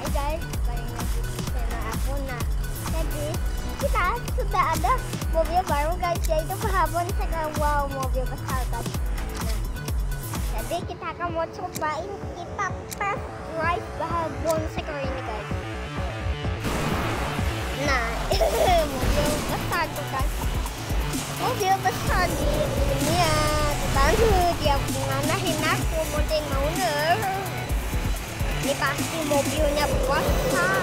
guys, balik lagi di channel aku. Nah, jadi kita sudah ada mobil baru guys, yaitu Bahabon Cycle. Wow, mobil besar guys. Nah, jadi kita akan mau cobain, kita test drive Bahabon Cycle ini guys. Nah, mobil besar tuh guys, mobil besar di dunia. Baru dia menganahin aku model mau ner. Ini pasti mobilnya besar.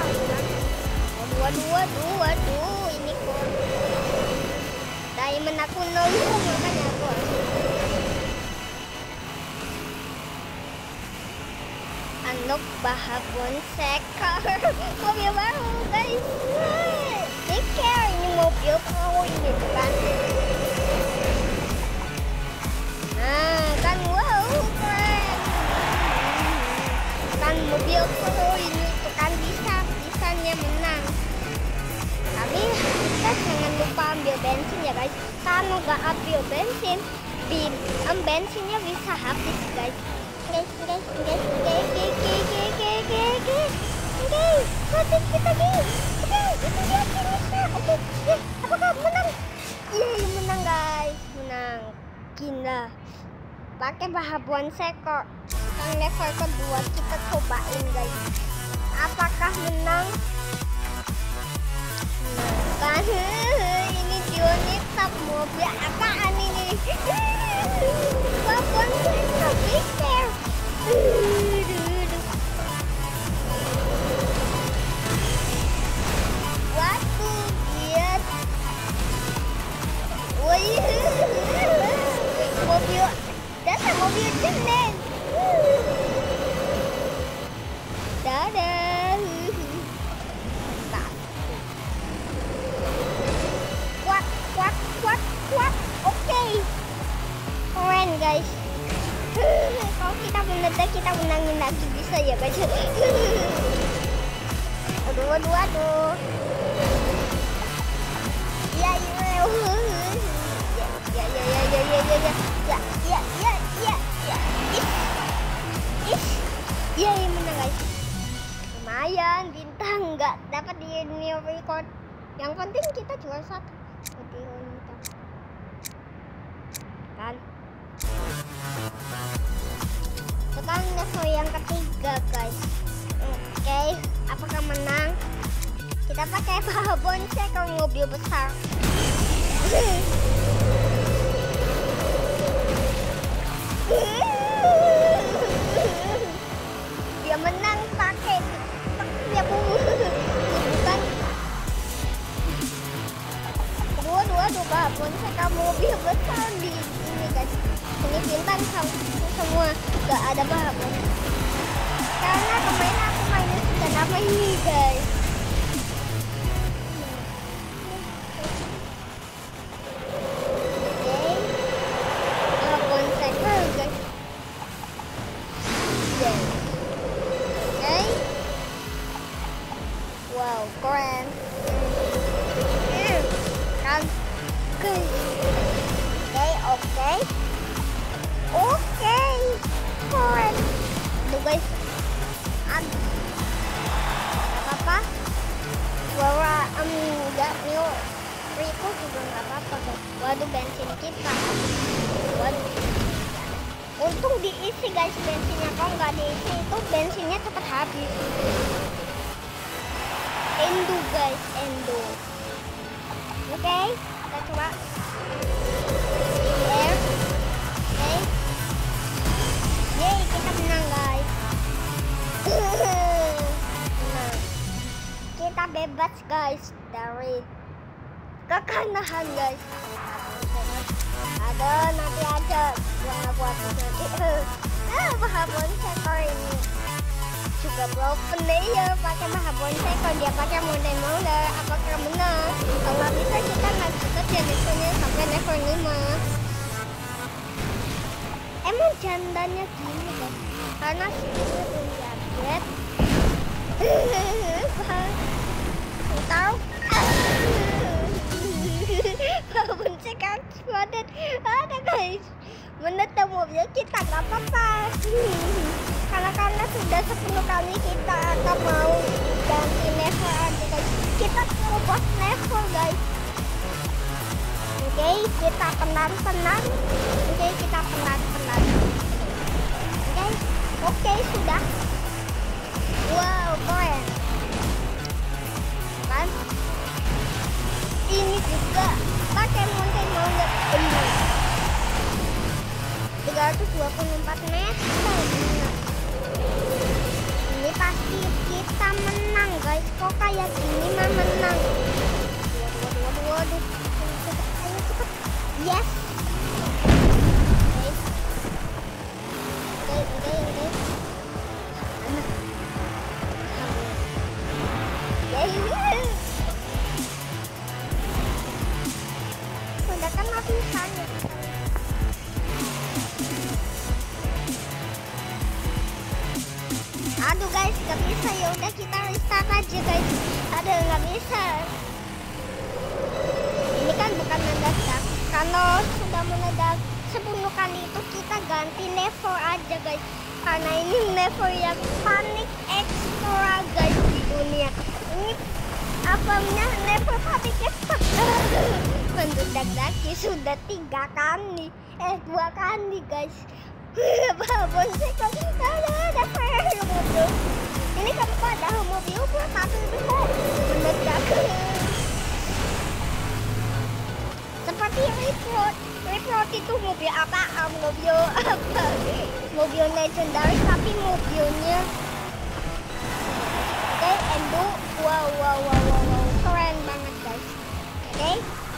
Waduh, ini kok diamond aku nolung, makanya aku unlock Bahabon Cycle. Mobil baru guys. Ini mobil pro ini kan. Nah kan, wow keren kan, mobil pro ini tuh kan, bisanya menang. Tapi kita jangan lupa ambil bensin ya guys. Kalau nggak ambil bensin, bensinnya bisa habis guys. Oke, kita guys. Itu dia finishnya. Oke, apakah menang? Yeay, menang guys, menang. Gila, pakai Bahabon Cycle yang level kedua, kita cobain guys, apakah menang? Nah kan, ini unit mobil apaan ini? Bahabon Cycle pikir. Waduh, lihat. Mobil dasar, mobil jenis. Dadah. Kuat. Oke. Keren guys. Kalau kita meledak, kita menangin lagi bisa ya guys. Aduh. Ya, menang guys. Lumayan, bintang nggak dapat di new record. Yang penting kita jual satu. Kan. Sekarang level yang ketiga guys. Oke, apakah menang? Kita pakai Bahabon Cycle, mobil besar. Dia menang pakai dia bukan. Aduh, Bahabon Cycle mobil besar di ini guys. Ini bintang semua, gak ada Bahabon. Karena kemarin aku mainnya sudah lama ini guys. Wow, keren kan? Oke, keren tuh guys. Apa-apa suara enggak new record juga nggak apa-apa guys. Waduh, bensin kita. Waduh, untung diisi guys bensinnya. Kalau nggak diisi itu bensinnya cepat habis. Endo guys, endo. Oke, kita coba. Yeay, kita menang guys. Nah, kita bebas guys dari kekalahan guys. Ada nanti aja yang aku nanti. Bahabon Cycle ini juga pro player pakai Bahabon Cycle, dia pakai model. Apakah menang? Kalau nggak bisa, kita nggak bisa jadinya sampai level 5. Emang jandanya gini guys, karena skillnya belum diupdate. Tahu? Bahabon Cycle exploded. Ada guys, menetap mobil kita nggak apa-apa. Karena sudah 10 kali kita akan mau kita pelan-pelan. Oke, kita pelan-pelan. Oke, sudah. Wow, keren kan? Ini juga pakai mountain mount ending 324 meter. Ini pasti kita menang guys. Kok kayak gini mah menang. Waduh. Ayo cepet. Yes. Sudah kan lapisan ya. Aduh guys, gak bisa. Ya udah kita restart aja guys. Aduh, gak bisa. Ini kan bukan mendadak. Kalau sudah mendadak 10 kali itu kita ganti level aja guys. Karena ini level yang panik ekstra guys di dunia. Ini apanya level panik ekstra. Mendadak sudah 3 kali. 2 kali guys. Babon sih kok ada mobil. Ini kan pada mobil buat tapi kok mendadak. Seperti Reprot itu mobil apa? Mobil legendaris tapi mobilnya oke, Endo. Wow, keren banget guys. Oke.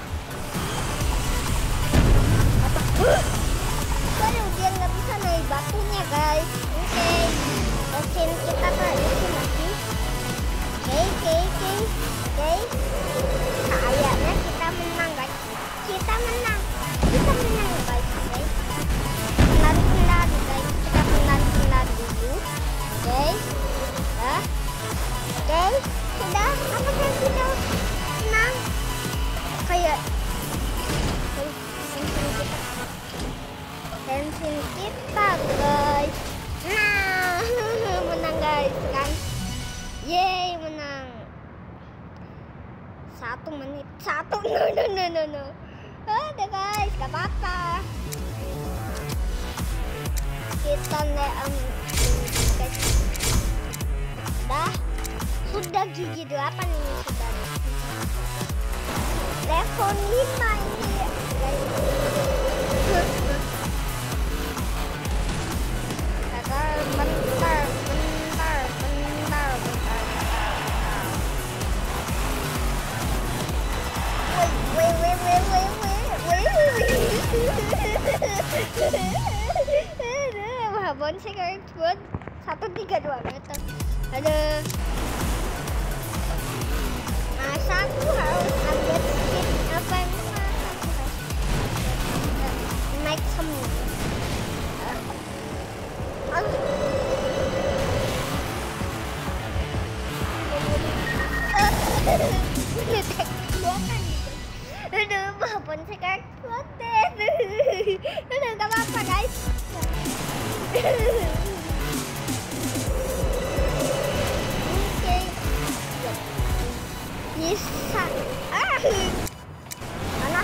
Baru dia nggak bisa naik batunya guys. Oke. Mesin kita isi lagi. Oke. Kayaknya kita menang guys. Kita menang guys. Oke. Pelan-pelan guys. Kita pelan-pelan dulu. Oke. Oke. Sudah. Apakah kita menang? Kayak bensin kita guys. Nah, menang guys kan. Yeay, menang. 1 menit. No. Ada guys, gak apa-apa. Kita guys. Sudah gigi 8 ini sudah. Level 5 ini guys. Bentar. Babon sih guys buat 132 meter. Ada masa aku harus update speed apa ini naik semua. Aduh, babon sekarang kuat deh. Udah gak apa-apa guys. Oke. Bisa. Alah.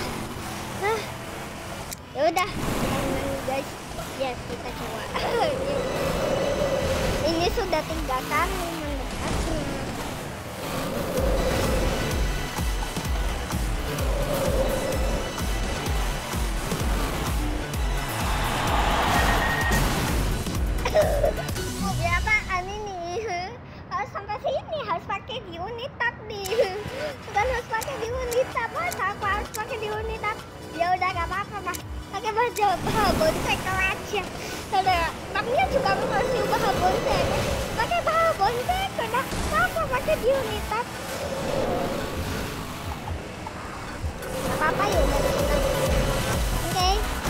Ya udah, guys. Ya, kita coba. Ini sudah 3 kali mendekatnya. Mobil apaan ini? Harus sampai sini, harus pakai di unit tab nih. Bukan harus pakai di unit tab, masa aku harus pakai di unit tab? Ya udah gak apa-apa mah. Pakai baju babon seker aja. Saudara, maknya juga masih babon seker. Pakai babon seker, dah. Apa pakai di unit tab? Gak apa-apa ya udah kita. Oke.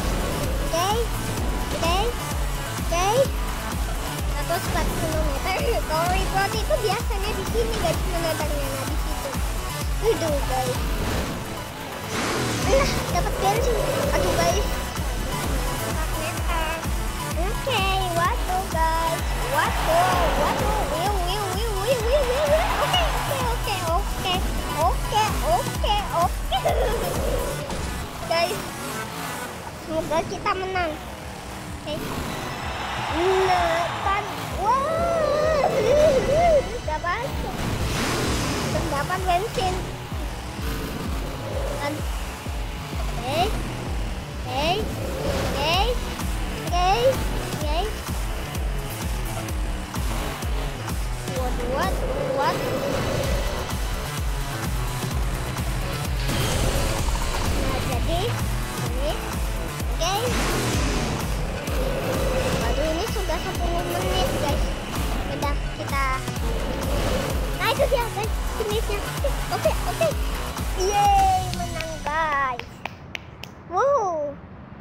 140 meter. Kalau Reprot itu biasanya di sini guys, menabraknya di situ. Aduh guys. Dapat bensin. Aduh guys. 4 meter. Oke, waduh guys. Waduh. Oke. Guys, guys, kita menang. Oke. Nah, kan. Wah. Udah masuk. Udah dapat bensin. Kan. Oke. Oke. Oke. Oke. Oke. Buat. Nah, jadi ini. Oke. Baru ini sudah 10 menit guys. Udah kita. Nah itu dia guys, finishnya. Oke. Yeay, menang guys. Wow.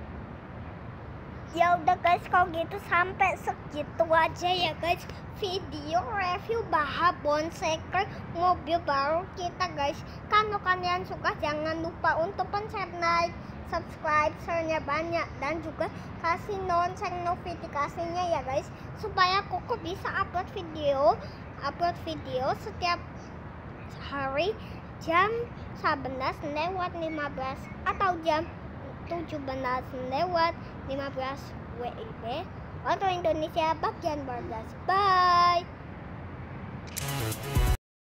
Ya udah guys, kalau gitu sampai segitu aja ya guys video review Bahabon Cycle mobil baru kita guys. Kalau kalian suka jangan lupa untuk pencet like, subscribe, share-nya banyak, dan juga kasih lonceng notifikasinya ya guys, supaya Koko bisa upload video setiap hari jam 11:15 atau jam 17:15 WIB waktu Indonesia bagian barat. Bye.